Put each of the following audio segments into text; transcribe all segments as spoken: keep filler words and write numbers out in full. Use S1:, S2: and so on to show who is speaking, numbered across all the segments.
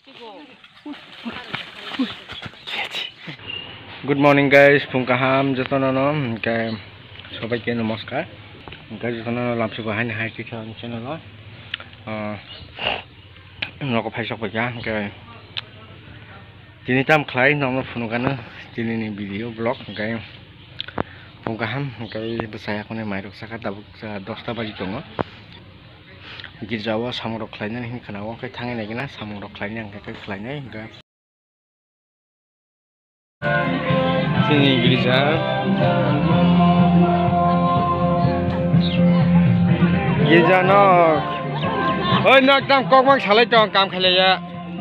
S1: Good morning guys, pungkaham jotonono ke sobaike namaskar. Guys jotonono lamsi ko hain hai kitchen channel no. Uh, noko phaisok baga ke tini tam khlai nong phunukana tini ni video blog ke pungkaham ke besaya kone mairok saka tabuk dosta baji tongo. Gijawa samurok khlaina hin kana wong kai thangai nai gina samurok khlaina ang kai khlaina ga sini gereja gereja nok oi nak tam kok mak salai tong kam khalai ya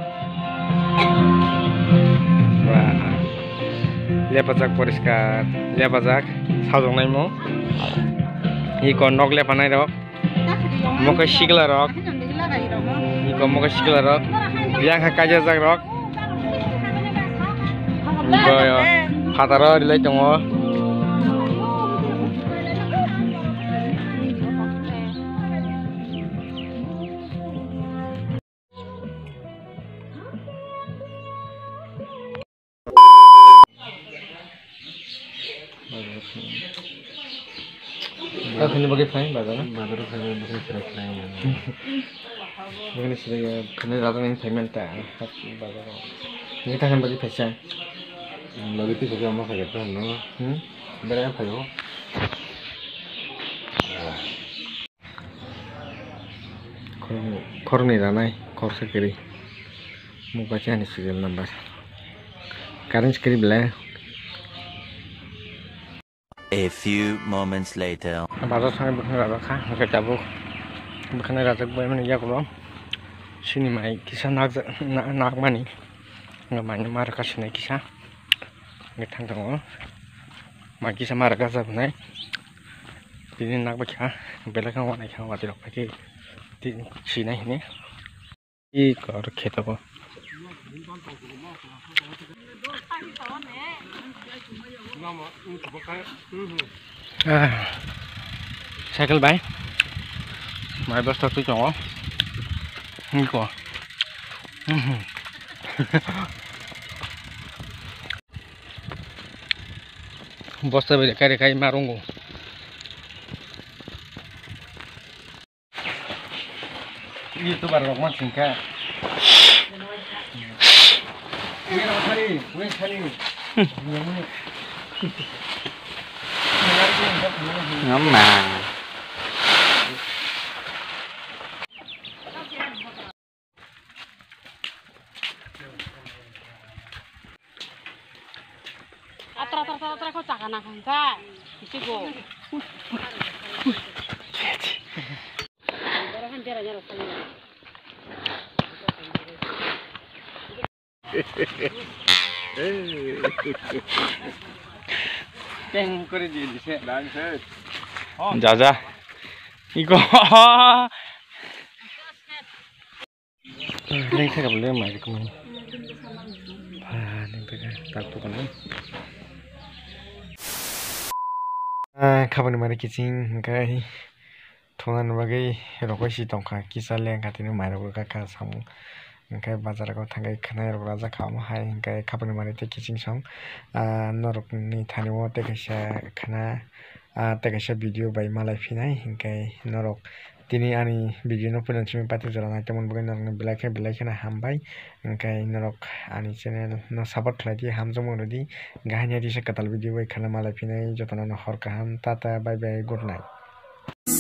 S1: wah lepajak poriskar lepajak sajong nai mo hi kon nok lepanai rok mokai sigla rok hi kon mokai sigla rok biang ha kaja jak rok Goyo, hataro dilai tongo. Aku ini bagi fine badan, badan aku ini bagi fine. Mungkin sudah kena datang ini payment tak, badan. Ini kan bagi fashion. Lagi tu juga masa kita no, hmm, berapa yo? Kor kor ni ramai, kor sekali. Muka cah ni serial number. Karen sekali bela.
S2: A few moments later.
S1: Baru saya bukan rasa kah, mereka cabuk. Bukan rasa boleh mana ya kalau. Sini mai kisah nak nak nak mani. Nggak mana marah kasih ni kisah. Ngetang tong, maki sama raga sab nai. Tini nak baca, bela kan wana kan wati rok pagi. Tini sini ini, i kor kita ko. Ah, cycle bay. Mai bus tu jong. Ni ko. Bosta beri kari kari marungu. Itu baru orang singkat. Ini orang kari, ini kari.
S2: Ngama.
S3: Atra atra atra atra kau cakap nak kan? Isi go. Orang dia ranya rasa ni.
S1: Teng kau di di sini, dan sini.
S2: Jaja.
S1: Iko. Ini saya boleh mai kemana? Ah, ini betul. Tak tu kan? Kapan mari kicing kai thongan bagai rokoi si tongka kisah leng katini mari roka ka samu kai bazar ko thangai khanai rok raja kham hai kai kapan mari te kicing song norok ni thani mo te kaisa khana te kaisa video bai malai finai kai norok tini ani video no punan chimi pati jara temon bagai norok belai khe belai khana hambai kai norok ani channel no support khlai hamjong rodi gahanya dise katal video bai khana malai finai jotana no hor kaham tata bye bye good night.